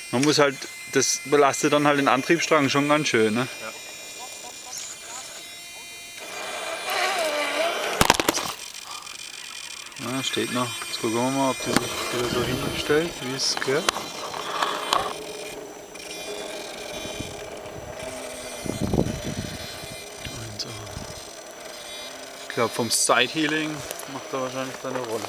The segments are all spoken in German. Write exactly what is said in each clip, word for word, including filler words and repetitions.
Man muss halt, das belastet dann halt den Antriebsstrang schon ganz schön, ne? Ja. Ja, steht noch. Jetzt gucken wir mal, ob die sich wieder so hinstellt, wie es gehört. Und, äh, ich glaube, vom Side-Healing macht er wahrscheinlich da eine Rolle.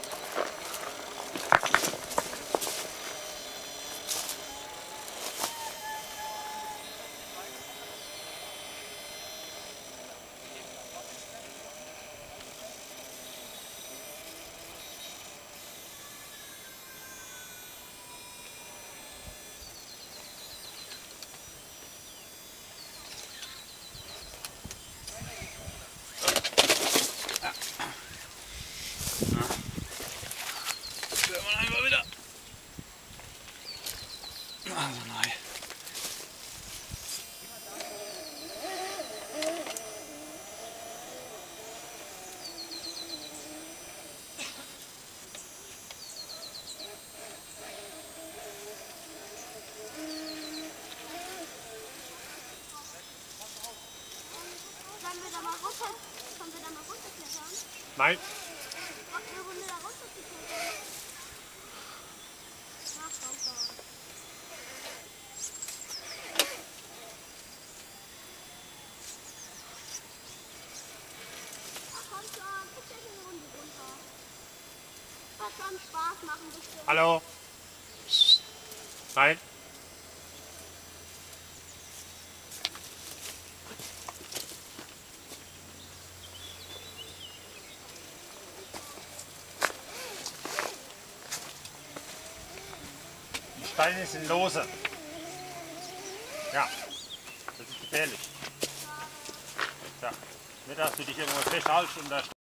Also nein. Sollen wir da mal runter? Sollen wir da mal runterklettern? Nein. Mach eine Runde da runter zu klettern. Na, komm schon. Ach komm schon, ich kletter eine Runde runter. Wird schon Spaß machen bestimmt. Hallo. Nein. Die Steine sind lose. Ja, das ist gefährlich. Ja, nicht, dass du dich irgendwo festhaltst und da